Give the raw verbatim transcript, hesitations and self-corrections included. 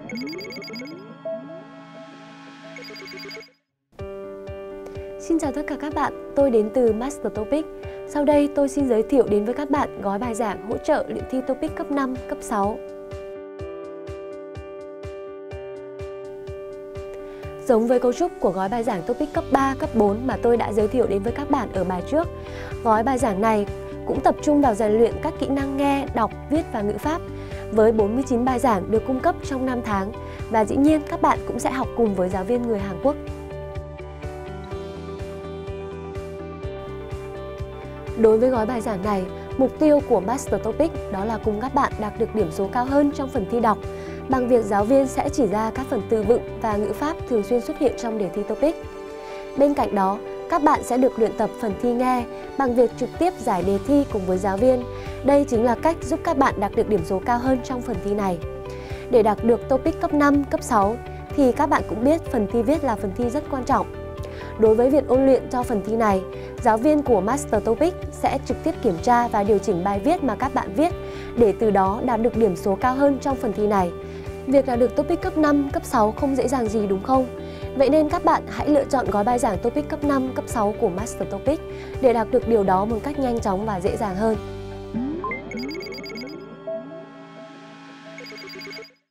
Xin chào tất cả các bạn, tôi đến từ Master Topic. Sau đây tôi xin giới thiệu đến với các bạn gói bài giảng hỗ trợ luyện thi Topic cấp năm, cấp sáu. Giống với cấu trúc của gói bài giảng Topic cấp ba, cấp bốn mà tôi đã giới thiệu đến với các bạn ở bài trước, gói bài giảng này cũng tập trung vào rèn luyện các kỹ năng nghe, đọc, viết và ngữ pháp với bốn mươi chín bài giảng được cung cấp trong năm tháng, và dĩ nhiên các bạn cũng sẽ học cùng với giáo viên người Hàn Quốc. Đối với gói bài giảng này, mục tiêu của Master Topic đó là cùng các bạn đạt được điểm số cao hơn trong phần thi đọc bằng việc giáo viên sẽ chỉ ra các phần từ vựng và ngữ pháp thường xuyên xuất hiện trong đề thi Topic. Bên cạnh đó, các bạn sẽ được luyện tập phần thi nghe bằng việc trực tiếp giải đề thi cùng với giáo viên. Đây chính là cách giúp các bạn đạt được điểm số cao hơn trong phần thi này. Để đạt được Topic cấp năm, cấp sáu thì các bạn cũng biết phần thi viết là phần thi rất quan trọng. Đối với việc ôn luyện cho phần thi này, giáo viên của Master Topic sẽ trực tiếp kiểm tra và điều chỉnh bài viết mà các bạn viết để từ đó đạt được điểm số cao hơn trong phần thi này. Việc đạt được Topic cấp năm, cấp sáu không dễ dàng gì đúng không? Vậy nên các bạn hãy lựa chọn gói bài giảng Topic cấp năm, cấp sáu của Master Topic để đạt được điều đó một cách nhanh chóng và dễ dàng hơn.